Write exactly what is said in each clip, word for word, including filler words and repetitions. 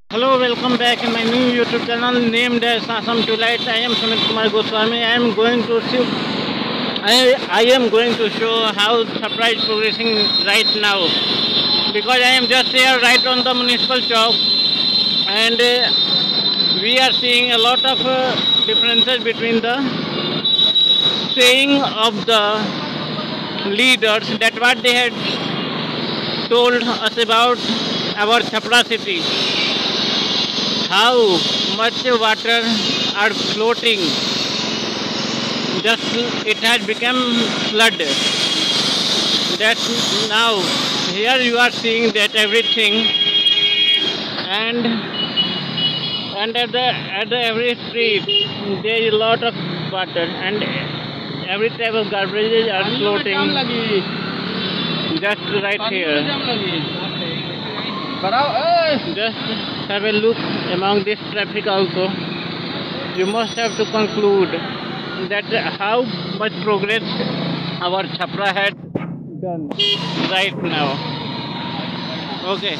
Hello, welcome back in my new YouTube channel named as Asam to Light. I am Sumit Kumar Goswami. I am going to show I, I am going to show how Chhapra is progressing right now, because I am just here right on the municipal chowk, and uh, we are seeing a lot of uh, differences between the saying of the leaders, that what they had told us about our Chhapra city, how much water are floating, just it has become flood. That's now here you are seeing that everything, and and at the at the every street there is a lot of water, and every type of garbages are floating just right here. Just have a look among this traffic also. You must have to conclude that how much progress our Chhapra had done right now. Okay.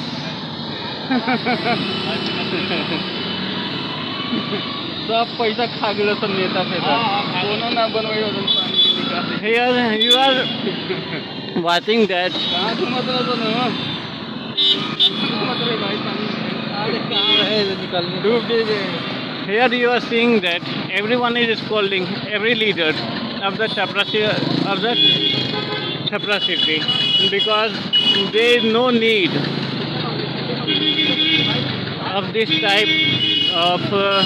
सब पैसा खा गेलो सब नेता फेता कोनो ना बनवाई होदन पानी के निकाल। Here you are watching that. कहां घुमत रहो न घुमत रे भाई पानी आज कहां रहे निकलने डूब गए। Here you are seeing that everyone is scolding every leader of the Chhapra of the Chhapra city, because there is no need of this type of uh,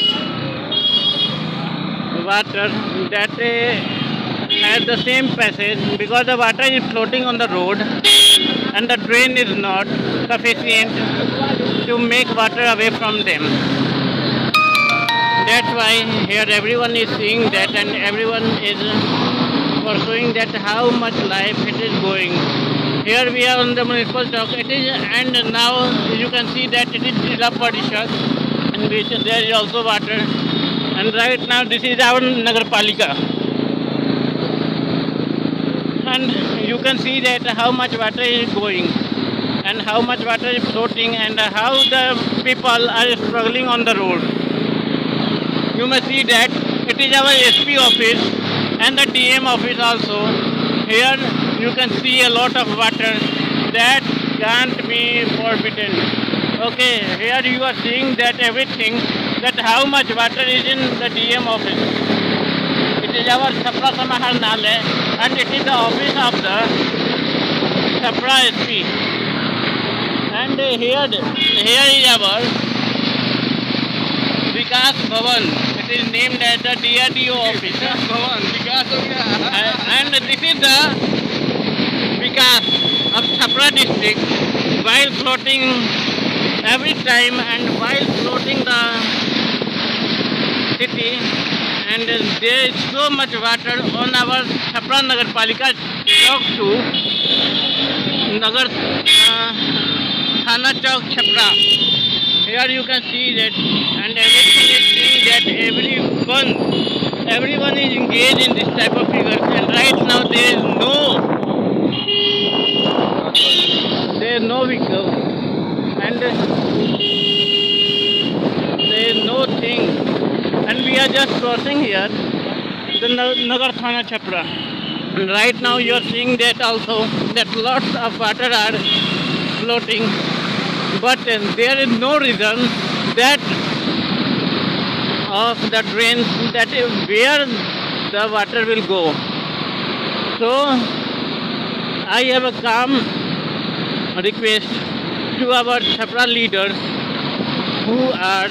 water that uh, has the same passage, because the water is floating on the road and the drain is not sufficient to make water away from them. That's why here everyone is seeing that, and everyone is pursuing that how much life it is going. Here we are on the municipal chowk. It is, and now you can see that it is Jilla Parishad, in which there is also water. And right now this is our Nagarpalika. And you can see that how much water is going, and how much water is floating, and how the people are struggling on the road. You may see that it is our S P office and the D M office also. Here you can see a lot of water that can't be forbidden. Okay, here you are seeing that everything, that how much water is in the D M office. It is our Chhapra Samaharnalaya, and it is the office of the Chhapra S P. And here, here is our Vikas Bhavan. It is named as the D R D O office. भवन विकास हो गया। And this is the Vikas of Chhapra district, while floating every time, and while floating the city, and there is so much water on our Chhapra Nagarpalika chowk to Nagar uh, Thana chowk Chhapra. Here you can see that, and everything is seeing that everyone, everyone is engaged in this type of figures, and right now there is no, there is no vehicle, and there is no thing, and we are just crossing here the Nagar Thana Chhapra. And right now you are seeing that also, that lots of water are floating, but uh, there is no reason that of the drains, that uh, where the water will go. So I have a calm request to our Chhapra leaders who are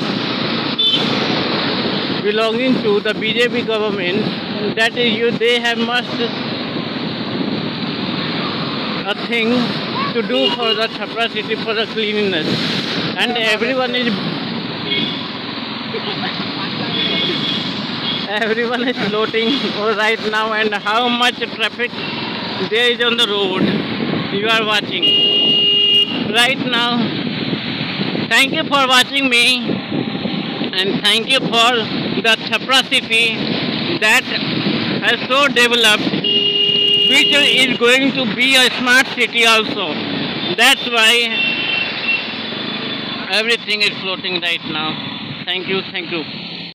belonging to the B J P government, that is, you they have must a thing to do for the Chhapra city, for the cleanliness, and everyone is everyone is floating right now, and how much traffic there is on the road you are watching right now. Thank you for watching me, and thank you for the Chhapra city that has so developed, which is going to be a smart city also. That's why Everything is floating right now. Thank you, thank you.